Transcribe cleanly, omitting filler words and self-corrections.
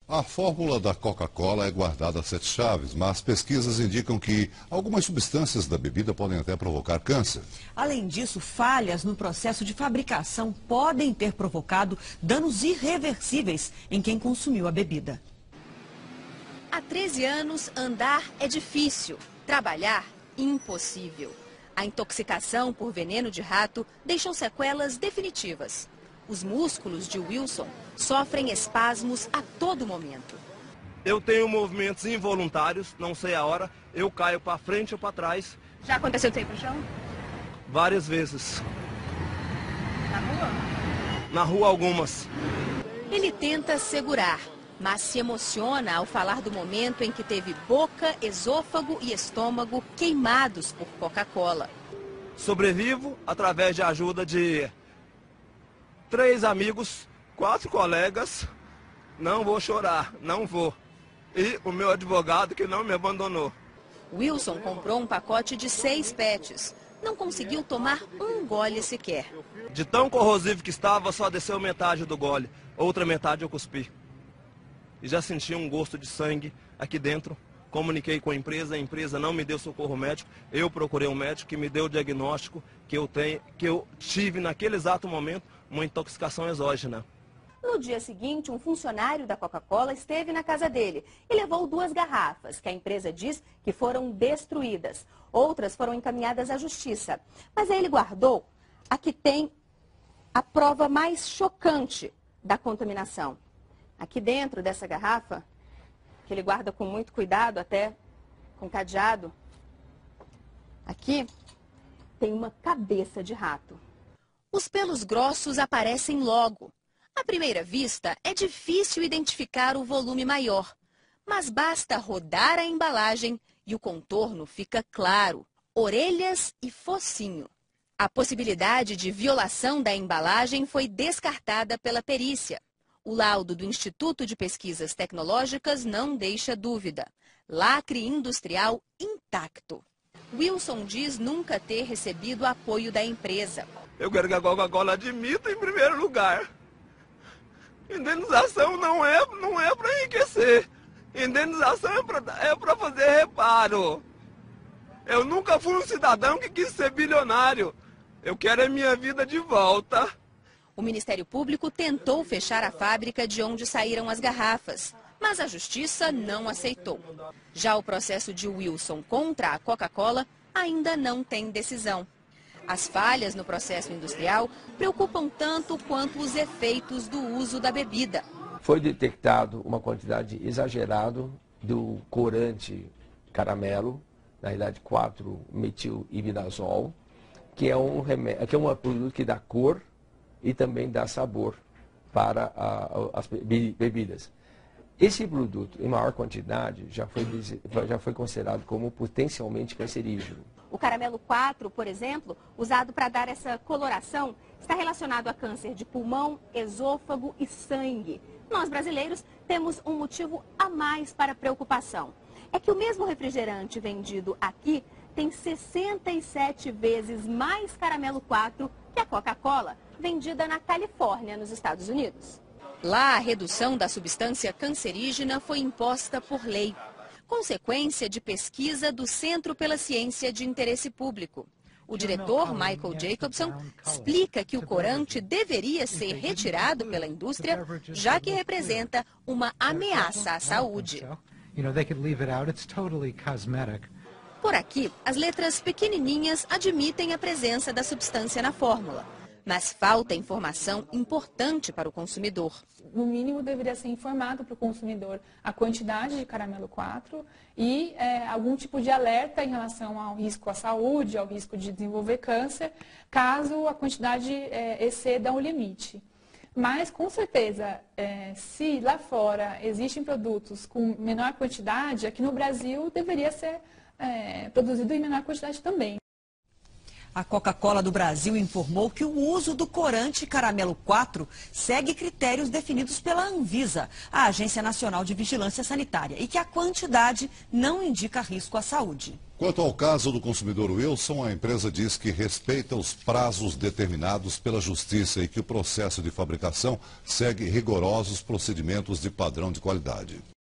A fórmula da Coca-Cola é guardada a 7 chaves, mas pesquisas indicam que algumas substâncias da bebida podem até provocar câncer. Além disso, falhas no processo de fabricação podem ter provocado danos irreversíveis em quem consumiu a bebida. Há 13 anos, andar é difícil, trabalhar impossível. A intoxicação por veneno de rato deixou sequelas definitivas. Os músculos de Wilson sofrem espasmos a todo momento. Eu tenho movimentos involuntários, não sei a hora, eu caio para frente ou para trás. Já aconteceu de ir para o chão? Várias vezes. Na rua? Na rua algumas. Ele tenta segurar, mas se emociona ao falar do momento em que teve boca, esôfago e estômago queimados por Coca-Cola. Sobrevivo através de ajuda de 3 amigos, 4 colegas. Não vou chorar, não vou. E o meu advogado que não me abandonou. Wilson comprou um pacote de 6 pets. Não conseguiu tomar um gole sequer. De tão corrosivo que estava, só desceu metade do gole. Outra metade eu cuspi. E já senti um gosto de sangue aqui dentro. Comuniquei com a empresa não me deu socorro médico. Eu procurei um médico que me deu o diagnóstico que eu tive naquele exato momento uma intoxicação exógena. No dia seguinte, um funcionário da Coca-Cola esteve na casa dele e levou 2 garrafas, que a empresa diz que foram destruídas. Outras foram encaminhadas à justiça. Mas aí ele guardou a que tem a prova mais chocante da contaminação. Aqui dentro dessa garrafa, que ele guarda com muito cuidado, até com cadeado, aqui tem uma cabeça de rato. Os pelos grossos aparecem logo. À primeira vista, é difícil identificar o volume maior, mas basta rodar a embalagem e o contorno fica claro, orelhas e focinho. A possibilidade de violação da embalagem foi descartada pela perícia. O laudo do Instituto de Pesquisas Tecnológicas não deixa dúvida. Lacre industrial intacto. Wilson diz nunca ter recebido apoio da empresa. Eu quero que a Coca-Cola admita em primeiro lugar. Indenização não é para enriquecer. Indenização é para fazer reparo. Eu nunca fui um cidadão que quis ser bilionário. Eu quero a minha vida de volta. O Ministério Público tentou fechar a fábrica de onde saíram as garrafas, mas a Justiça não aceitou. Já o processo de Wilson contra a Coca-Cola ainda não tem decisão. As falhas no processo industrial preocupam tanto quanto os efeitos do uso da bebida. Foi detectado uma quantidade exagerada do corante caramelo, na realidade 4-metilimidazol, que é um produto que dá cor e também dá sabor para as bebidas. Esse produto, em maior quantidade, já foi considerado como potencialmente cancerígeno. O caramelo 4, por exemplo, usado para dar essa coloração, está relacionado a câncer de pulmão, esôfago e sangue. Nós, brasileiros, temos um motivo a mais para preocupação. É que o mesmo refrigerante vendido aqui tem 67 vezes mais caramelo 4 que a Coca-Cola, vendida na Califórnia, nos Estados Unidos. Lá, a redução da substância cancerígena foi imposta por lei, consequência de pesquisa do Centro pela Ciência de Interesse Público. O diretor, Michael Jacobson, explica que o corante deveria ser retirado pela indústria, já que representa uma ameaça à saúde. Por aqui, as letras pequenininhas admitem a presença da substância na fórmula. Mas falta informação importante para o consumidor. No mínimo, deveria ser informado para o consumidor a quantidade de caramelo 4 e algum tipo de alerta em relação ao risco à saúde, ao risco de desenvolver câncer, caso a quantidade exceda o limite. Mas, com certeza, se lá fora existem produtos com menor quantidade, aqui no Brasil deveria ser produzido em menor quantidade também. A Coca-Cola do Brasil informou que o uso do corante caramelo 4 segue critérios definidos pela Anvisa, a Agência Nacional de Vigilância Sanitária, e que a quantidade não indica risco à saúde. Quanto ao caso do consumidor Wilson, a empresa diz que respeita os prazos determinados pela Justiça e que o processo de fabricação segue rigorosos procedimentos de padrão de qualidade.